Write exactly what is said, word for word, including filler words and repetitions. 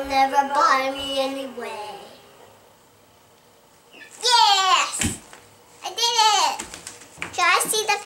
never buy me anyway. Yes! I did it! Can I see the